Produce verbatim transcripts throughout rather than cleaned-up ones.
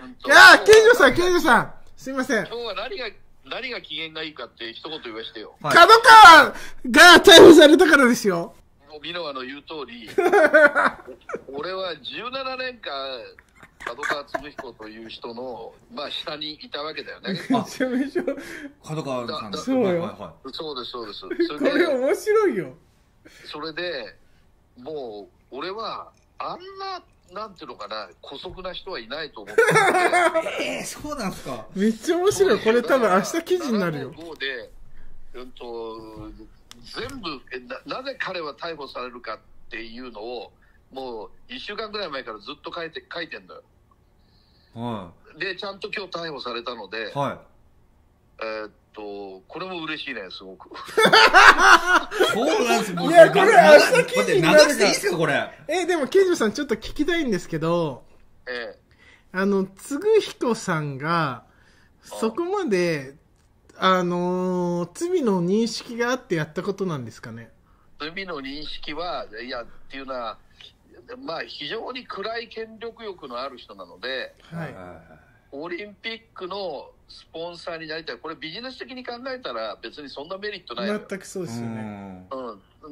いやー、健二さん、健二さん、すいません。 今日は何が、何が機嫌がいいかって一言言わしてよ。 角川が逮捕されたからですよ。 箕輪の言う通り、俺はじゅうななねんかん、角川嗣彦という人の、まあ、下にいたわけだよね。 めちゃめちゃ。 角川さんです。 そうよ。 はいはいはい、そうです、そうです。それでこれ面白いよ。 それで、もう、俺は、あんな、なんていうのかな、姑息な人はいないと思ってえー、そうなんすか。 めっちゃ面白い。これ多分明日記事になるよ。 ごで、うんと、全部な、なぜ彼は逮捕されるかっていうのを、もういっしゅうかんぐらい前からずっと書いて、書いてんだよ。はい。で、ちゃんと今日逮捕されたので、はい。えー、っと、これも嬉しいね、すごく。 そうなんですよ。 いや、これ明日記事になるから。 流していいですか、これ。 え、でも、ケンジさんちょっと聞きたいんですけど、ええ。あの、嗣彦さんが、そこまで、あのー、罪の認識があってやったことなんですかね。 罪の認識は、いや、っていうのは、まあ、非常に暗い権力欲のある人なので、はい、オリンピックのスポンサーになりたい。これビジネス的に考えたら別にそんなメリットないのよ。 全くそうですよね。 うん。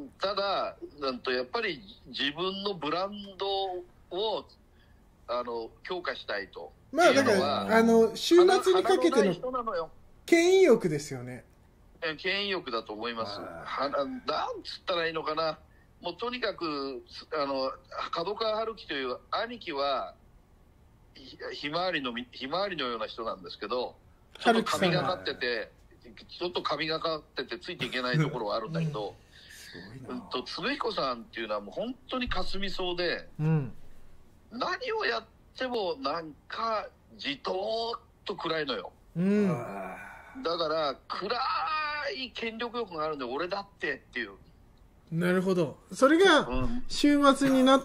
ただ、なんとやっぱり自分のブランドを、あの、強化したいと。 まあ、だから、あの、週末にかけての権威欲ですよね。 権威欲だと思います。はなんつったらいいのかな。もうとにかく、あの、角川春樹という兄貴は、ひまわりの、ひまわりのような人なんですけど、ちょっと神がかってて、ちょっと神がかっててついていけないところはあるんだけど、うんと、嗣彦さんっていうのはもう本当に霞そうで、うん、何をやってもなんかじとーっと暗いのよ。うん、だから、暗い権力欲があるんで、俺だってっていう。 なるほど。それが、週末になって、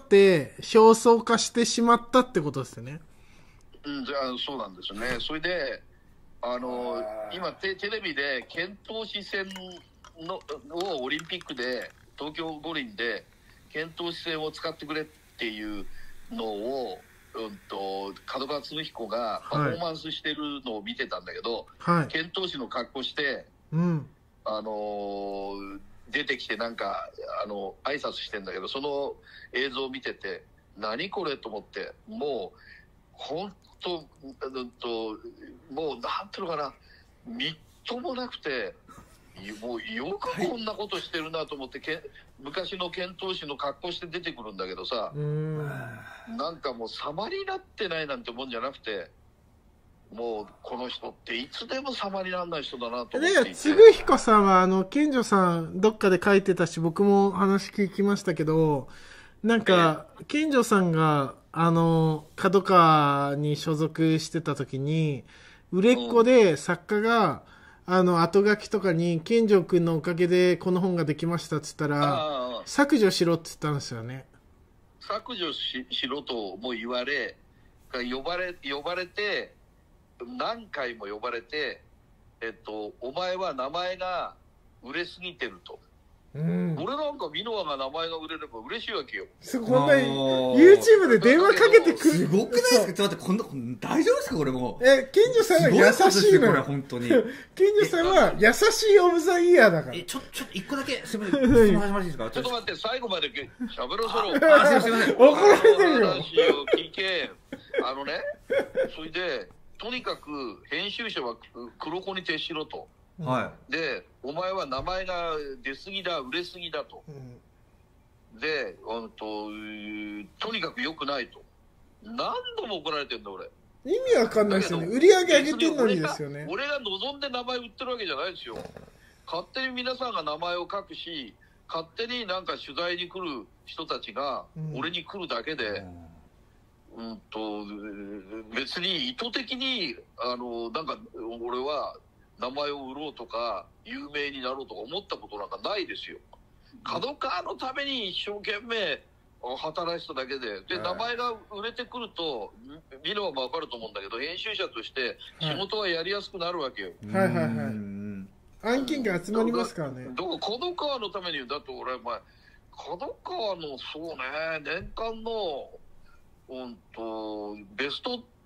表層化してしまったってことですよね。 うん、じゃあ、そうなんですよね。それで、あの、今テ、テレビで、遣唐使船のをオリンピックで、東京五輪で、遣唐使船を使ってくれっていうのを、うんと、角川嗣彦がパフォーマンスしてるのを見てたんだけど、はい、遣唐使の格好して、うん、あのー、出てきてなんか、あの、挨拶してんだけど、その映像を見てて、何これと思って、もう、ほんと、うんと、もう、なんていうのかな、みっともなくて、もうよくこんなことしてるなと思って、け昔の遣唐使の格好して出てくるんだけどさ、うんなんかもう様になってないなんてもんじゃなくて、もうこの人っていつでも様にならない人だなと思っていて。 で、嗣彦さんは、あの、健女さんどっかで書いてたし、僕も話聞きましたけど、なんか、健女さんが、あの、角川に所属してた時に、売れっ子で作家が、うん、あの、後書きとかに、健女くんのおかげでこの本ができましたって言ったら、削除しろって言ったんですよね。 削除 し, しろとも言われ、呼ばれ、呼ばれて、何回も呼ばれて、えっと、お前は名前が売れすぎてると。うん、俺なんか箕輪が名前が売れれば嬉しいわけよ。 すごい。YouTube で電話かけてくる。 すごくないですか。ちょっと待って、こんな、こん大丈夫ですかこれもう。 え、健女さんは優しいのよ。 これ本当に。 健女さんは優しいオブザイヤーだから。 え、ちょ、ちょっと一個だけ、すみません。質問始まりですか。 ちょっと待って、最後まで喋ろそろ。 あ、すみません。 怒られてるよ。 話を聞け。あのね、それで、とにかく編集者は黒子に徹しろと。はい、で、お前は名前が出過ぎだ、売れすぎだと。うん、で、うんと、とにかく良くないと。何度も怒られてんだ、俺。 意味わかんないですよね。売り上げ上げてんのにですよね。 俺が、俺が望んで名前売ってるわけじゃないですよ。勝手に皆さんが名前を書くし、勝手になんか取材に来る人たちが俺に来るだけで、うん、うんと、別に意図的に、あの、なんか俺は、名前を売ろうとか有名になろうとか思ったことなんかないですよ。角川のために一生懸命働いてただけで、で名前が売れてくると見れば分かると思うんだけど、編集者として仕事はやりやすくなるわけよ。 はいはいはい。案件が集まりますからね。 だから角川のために、だって俺前角川のそうね年間のうんとベスト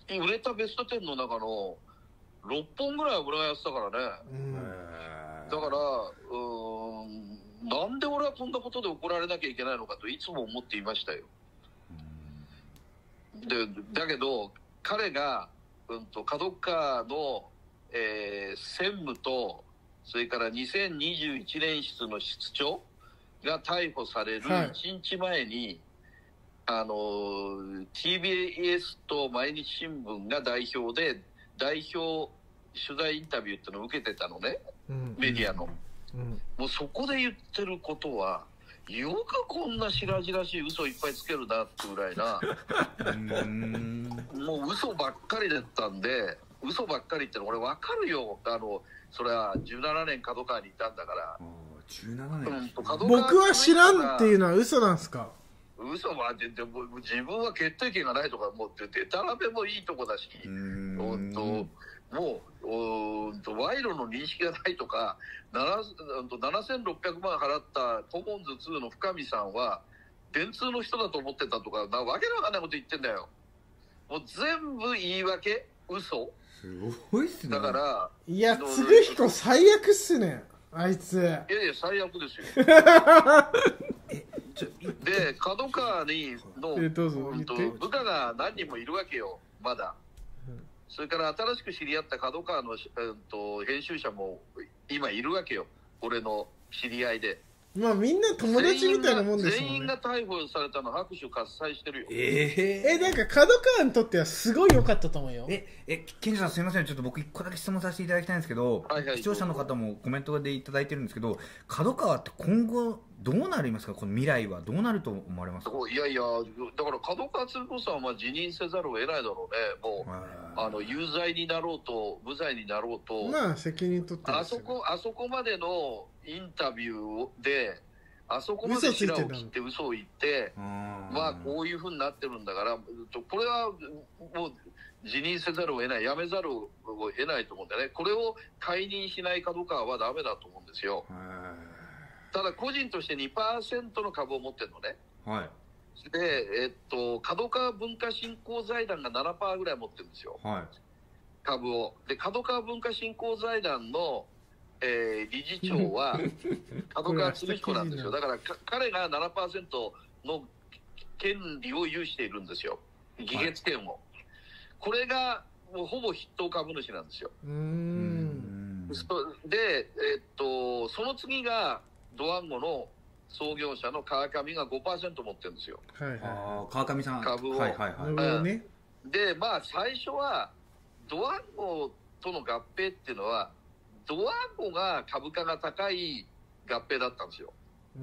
売れたベストじゅうの中のろっぽんぐらいは俺がやってたからね、 うん、 だからうーんなんで俺はこんなことで怒られなきゃいけないのかといつも思っていましたよ。でだけど彼が、うんと、角川の、えー、専務とそれからにせんにじゅういちねん室の室長が逮捕されるいちにちまえに、はい、あの ティービーエス と毎日新聞が代表で代表取材インタビューってのを受けてたのね、うん、メディアの、うん、もうそこで言ってることはよくこんな白々しい嘘いっぱいつけるなってぐらいなうんもう嘘ばっかりだったんで、嘘ばっかりっての俺分かるよ、あのそれはじゅうななねん角川にいたんだから。 じゅうななねん、うん、 僕は知らんっていうのは嘘なんすか？ 嘘はででも自分は決定権がないとかもうでたらめもいいとこだし、うんともううんと賄賂の認識がないとかななせんろっぴゃくまん払ったコモンズツーの深見さんは電通の人だと思ってたとかなわけのわかんないこと言ってんだよ。もう全部言い訳嘘すごいっすね。 だからいや嗣彦最悪っすねあいつ。いやいや最悪ですよで角川にの、うん、と部下が何人もいるわけよまだ、うん、それから新しく知り合った角川の、うん、と編集者も今いるわけよ俺の知り合いで。 まあみんな友達みたいなもんですもんね。 全員が逮捕されたの拍手喝采してるよ。 えー、えなんか角川にとってはすごい良かったと思うよ。 ええ健二さんすみません、ちょっと僕一個だけ質問させていただきたいんですけど、はいはい、視聴者の方もコメントでいただいてるんですけど、角川って今後どうなりますか？この未来はどうなると思われますか？ いやいやだから角川鶴子さんは辞任せざるを得ないだろうね。もうあの有罪になろうと無罪になろうとまあ責任取ってますよね。 あそこあそこまでのインタビューであそこまで白を切って嘘を言ってまあこういうふうになってるんだからこれはもう辞任せざるを得ないやめざるを得ないと思うんだよね。これを解任しない角川はダメだと思うんですよ。ただ個人として にパーセント の株を持ってるのね、はい、で、えっと、角川文化振興財団が ななパーセント ぐらい持ってるんですよ、はい、株を。で角川文化振興財団のえー、理事長は角川鶴彦なんですよ。だから彼が ななパーセント の権利を有しているんですよ、議決権を、はい、これがもうほぼ筆頭株主なんですよ。うーんで、えー、っとその次がドワンゴの創業者の川上が ごパーセント 持ってるんですよ、はいはい、 あ川上さん株を、はいはいはい、でまあ最初はドワンゴとの合併っていうのはドワンゴが株価が高い合併だったんですよ、うん、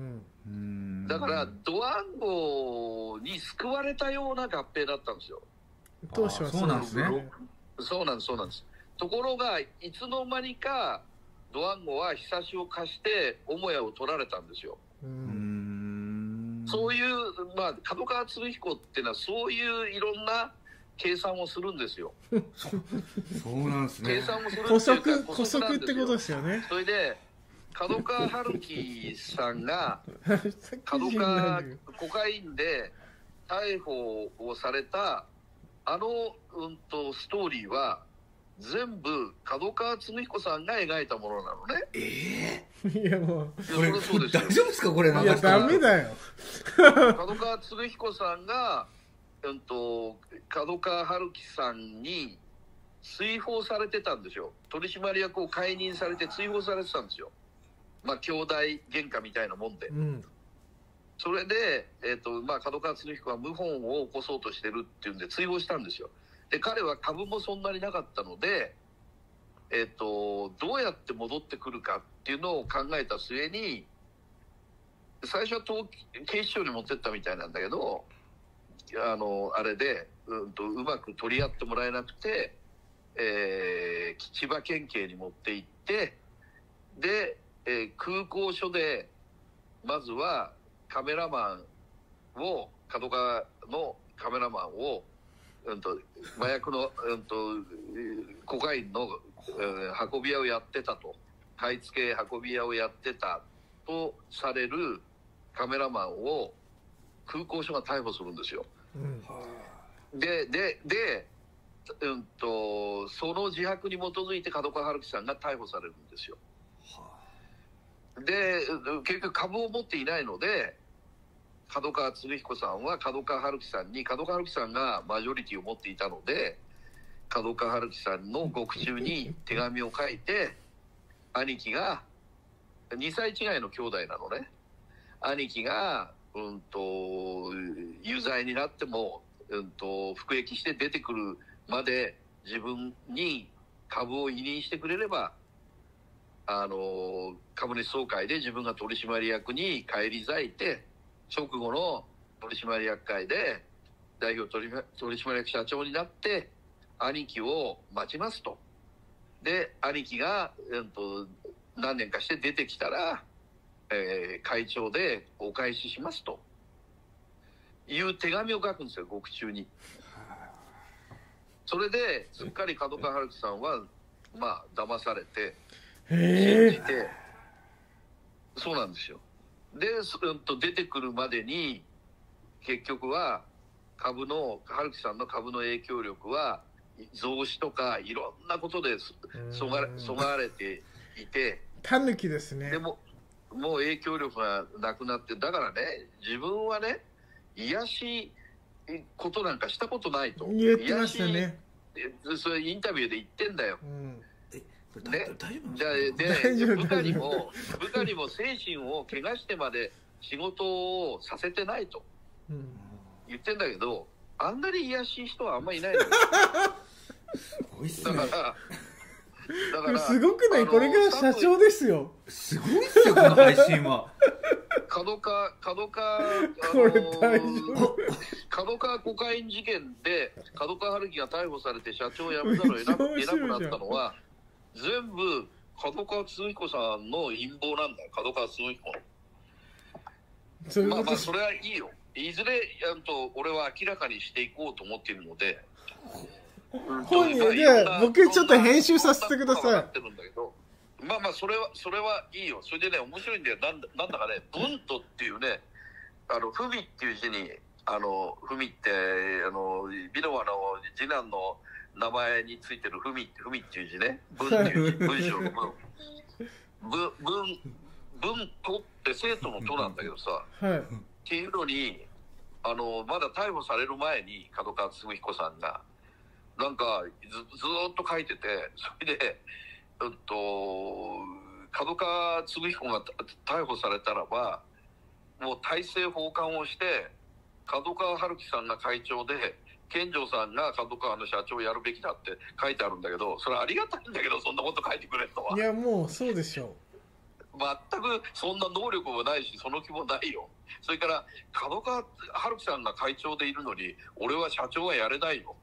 だからドワンゴに救われたような合併だったんですよ当初は。そうなんですね。 そうなんですそうなんです。ところがいつの間にかドワンゴはひさしを貸して母屋を取られたんですよ。うーんそういうまあ角川鶴彦っていうのはそういういろんな計算をするんですよ。 そうなんですね。 計算をする補足補足ってことですよね。 それで角川春樹さんが角川コカインで逮捕をされたあの、うん、とストーリーは全部角川恒彦さんが描いたものなのね。 ええー、いやもうこれそうですよ。大丈夫ですかこれ。いやダメだよ。 角川恒彦さんがうんと角川春樹さんに追放されてたんですよ。取締役を解任されて追放されてたんですよ。まあ兄弟喧嘩みたいなもんで、うん、それで、えーとまあ、角川恒彦は謀反を起こそうとしてるっていうんで追放したんですよ。で彼は株もそんなになかったので、えーとどうやって戻ってくるかっていうのを考えた末に最初は東警視庁に持ってったみたいなんだけどあのあれで、うん、とうまく取り合ってもらえなくて、えー、千葉県警に持って行ってで、えー、空港署でまずはカメラマンを角川のカメラマンを、うん、と麻薬の、うん、とコカインの、えー、運び屋をやってたと買い付け運び屋をやってたとされるカメラマンを空港署が逮捕するんですよ。うん、でででうんと、その自白に基づいて角川春樹さんが逮捕されるんですよ。で、結局株を持っていないので、角川歴彦さんは角川春樹さんに、角川春樹さんがマジョリティを持っていたので、角川春樹さんの獄中に手紙を書いて、兄貴が、にさい違いの兄弟なのね。兄貴が、うんと、有罪になっても、うんと、服役して出てくるまで自分に株を委任してくれれば、あの、株主総会で自分が取締役に返り咲いて、直後の取締役会で代表取締役社長になって、兄貴を待ちますと。で、兄貴が、えっと、何年かして出てきたら、えー、会長でお返ししますという手紙を書くんですよ、獄中に。それですっかり角川春樹さんは、まあ、騙されて、信じて、そうなんですよ。で、うんと出てくるまでに、結局は、株の、春樹さんの株の影響力は、増資とかいろんなことでそがれ、そがれていて、 たぬきですね。 でも、もう影響力がなくなって、だからね、自分はね、癒しことなんかしたことないと。 言ってましたね。 それインタビューで言ってんだよ。 うんね、じゃあで部下にも部下にも精神を怪我してまで仕事をさせてないと言ってんだけど、あんなに癒しい人はあんまりいないのよ。 すごいっすね。 だからだからすごくない？これが社長ですよ。 すごいっすよ、この配信は。 角川角川あこれ大丈夫？ 角川コカイン事件で角川春樹が逮捕されて社長を辞めざるを得なくなったのは全部角川恒彦さんの陰謀なんだよ。角川恒彦の。まあまあそれはいいよ。いずれやんと俺は明らかにしていこうと思っているので。 本人じゃあ僕ちょっと編集させてください。 まあまあそれはそれはいいよ。それでね面白いんだよ。なんだなんだかねブントっていうね、あの文っていう字にあの文ってあのビノワの次男の名前についてる文って文っていう字ね。文っていう字文章の文文文文とって生徒のとなんだけどさ、 はい、 っていうのにあのまだ逮捕される前に角川恒彦さんがなんかずずーっと書いてて、それで、うんと、角川恒彦が逮捕されたらばもう大政奉還をして角川春樹さんが会長で健丈さんが角川の社長をやるべきだって書いてあるんだけど、それはありがたいんだけど、そんなこと書いてくれるのは。 いやもうそうでしょう全くそんな能力もないしその気もないよ。それから角川春樹さんが会長でいるのに俺は社長はやれないよ。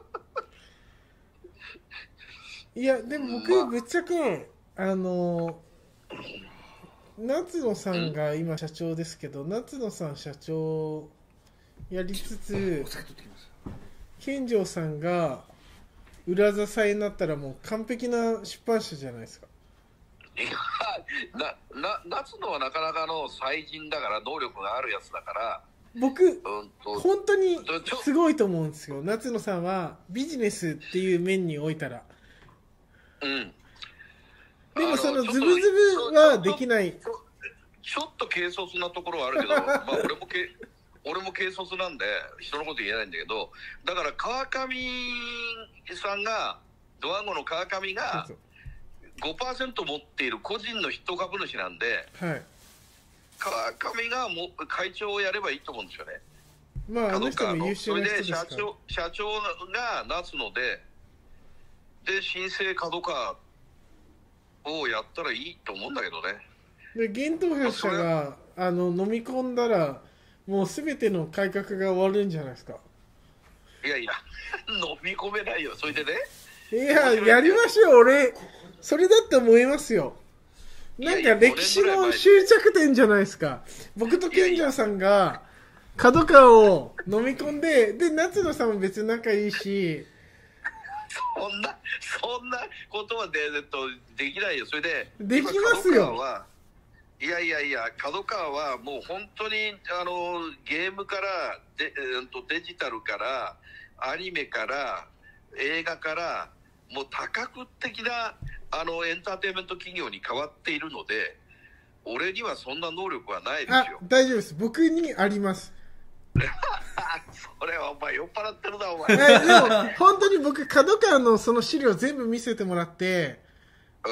いやでも僕ぶっちゃけあの夏野さんが今社長ですけど、夏野さん社長やりつつ健丈さんが裏支えになったらもう完璧な出版社じゃないですか。 いやなな夏野はなかなかの才人だから能力があるやつだから僕、うん、本当にすごいと思うんですよ。夏野さんはビジネスっていう面においたら、うん、でもそのズブズブはできない。 ちょ、ちょっと軽率なところはあるけど、まあ俺もけ俺も軽率なんで人のこと言えないんだけど、だから川上さんがドワンゴの川上がごパーセント 持っている個人の筆頭株主なんで、はい、川上がも会長をやればいいと思うんですよね。 まああの人も優秀な人ですから。 それで社長、社長が夏野でで新生角川をやったらいいと思うんだけどね。 で現当社があの飲み込んだらもう全ての改革が終わるんじゃないですか。 いやいや飲み込めないよ。それでね、 いややりましょう。俺それだって思いますよ。なんか歴史の終着点じゃないですか。僕と健丈さんが角川を飲み込んで、で夏野さんも別に仲いいし、 そんなそんなことはで、えっと、できないよ。それでできますよ。 いやいやいや、角川はもう本当にあのゲームからデ、えっと、デジタルからアニメから、 映画からもう多角的なあのエンターテインメント企業に変わっているので、俺にはそんな能力はないですよ。 あ、大丈夫です。僕にあります。 それはお前酔っ払ってるなお前。 えでも本当に僕角川のその資料全部見せてもらって、うん、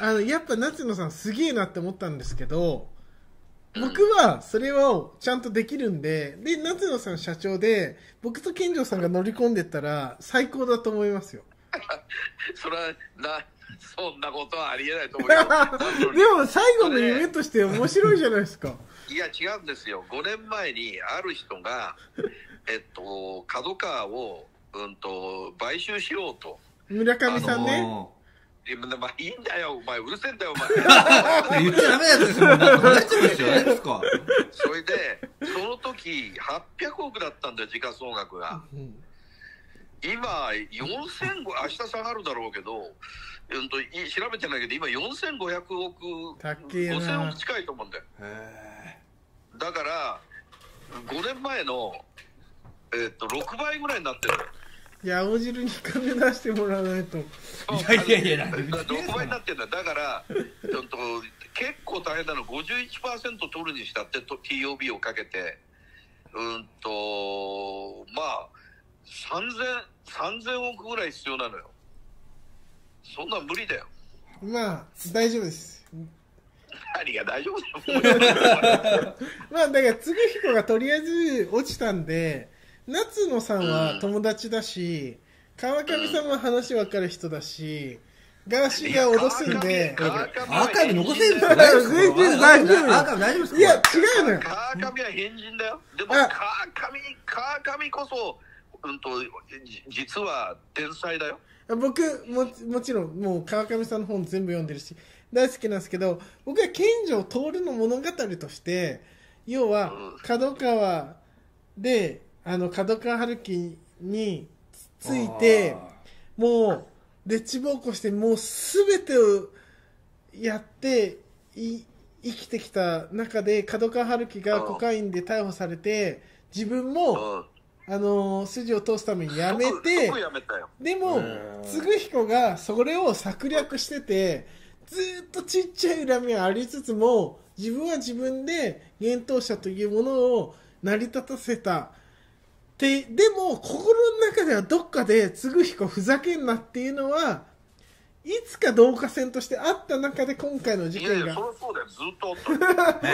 あのやっぱ夏野さんすげえなって思ったんですけど、僕はそれをちゃんとできるんで、で夏野さん社長で僕と健丈さんが乗り込んでったら最高だと思いますよ。 それはな、そんなことはありえないと思います。 でも最後の夢として面白いじゃないですか。 いや違うんですよ。ごねんまえにある人がえっと角川をうんと買収しようと。 村上さんね。あのー、まあいいんだよ、お前うるせえんだよお前。言っちゃダメなやつですよ。大丈夫ですよねですか。 それでその時はっぴゃくおくだったんだよ時価総額が。うん今よんせんごひゃく、明日下がるだろうけど、うんと調べてないけど今よんせんごひゃくおく、ごせんおく近いと思うんだよ。へだからごねんまえの、えー、とろくばいぐらいになってる。 いや青汁に金出してもらわないと。いやいやいや、 ろくばいになってるんだ。だから、うんと結構大変なの。 ごじゅういちパーセント 取るにしたって ティーオービー をかけてうんとまあさんぜんおくぐらい必要なのよ。そんなん無理だよ。 まあ大丈夫です。 何が大丈夫だよ。 まあだから嗣彦がとりあえず落ちたんで、夏野さんは友達だし、うん、川上さんは話分かる人だし、ガーシーが脅すんで、 アーカイブ残せるんですか？ 全然大丈夫。 アーカイブ大丈夫ですか？ いや違うのよ。 川上は変人だよ。でも川上川上こそうんと実は天才だよ。 僕ももちろんもう川上さんの本全部読んでるし大好きなんですけど、僕は健丈徹の物語として要は角川であの角川春樹についてもうでっち奉公してもう全てをやってい生きてきた中で角川春樹がコカインで逮捕されて自分もあの筋を通すためにやめて、でも嗣彦がそれを策略しててずっとちっちゃい恨みはありつつも自分は自分で幻冬舎というものを成り立たせたで、でも心の中ではどっかで嗣彦ふざけんなっていうのはいつか導火線としてあった中で今回の事件が。いやいや、 そりゃそうだよ、ずっとあった。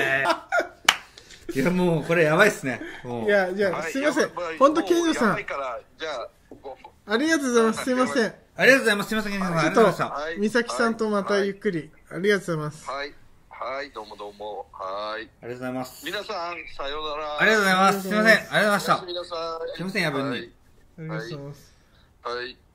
いやもうこれやばいっすね。 いやじゃあ、はい、すいません、本当健丈さんありがとうございます。すいません、 ありがとうございます。すいません、健丈さん、ありがとうございました。 美咲さんとまたゆっくり、はい、ありがとうございます。 はいはい、どうもどうも、はい、 ありがとうございます。 皆さんさようなら。 ありがとうございます。すいません、ありがとうございました。 皆さん、 すいません、夜分に。 ありがとうございます。 はい。